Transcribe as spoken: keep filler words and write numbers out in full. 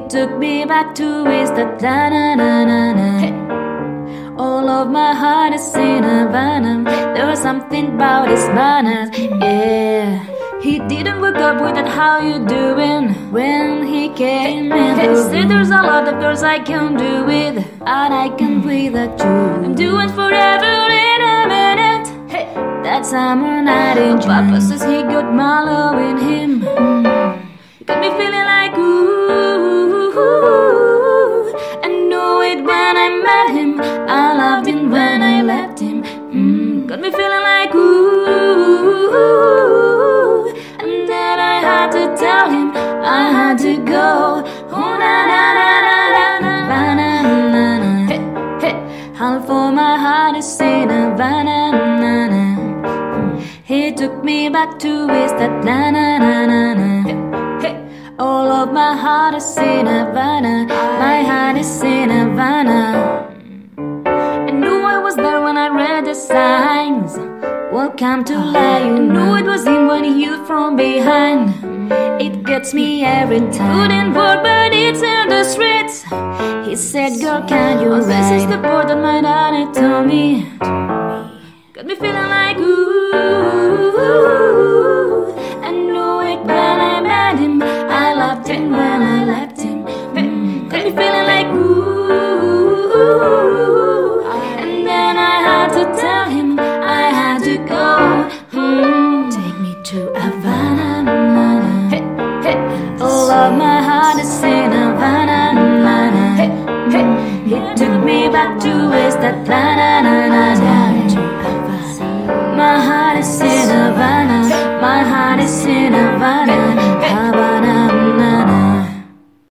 took me back to his that na na na na na. All of my heart is in Havana. There was something about his manners, yeah. He didn't wake up with that how you doing when he came in. He said there's a lot of girls I can do with, and I can breathe that you. I'm doing forever in a minute. That summer night in June. Papa says he got Marlowe in him. Got me feeling like ooh, I knew it when I met him. I loved him when I left him. Mm, got me feeling like ooh, and then I had to tell him I had to go. Oh na na na na na na na na na. Hey hey, half for my heart is in Havana. Na na. He took me back to his that na na na na na. All of my heart is in Havana. My heart is in Havana. I knew I was there when I read the signs. Welcome to life. I knew it was him when he used from behind. It gets me every time. Couldn't work but it's in the streets. He said, girl, can you ride? This is the part that my daddy told me. Got me feeling like ooh, I knew it when I met him. I loved him when I left him. Mm, got me feeling like ooh, and then I had to tell him I had to go. Mm, take me to Havana. Hey, hey. All of my heart is in Havana. Hey, hey. He took me back to his that na na na na na. My heart is in Havana. My heart is in Havana.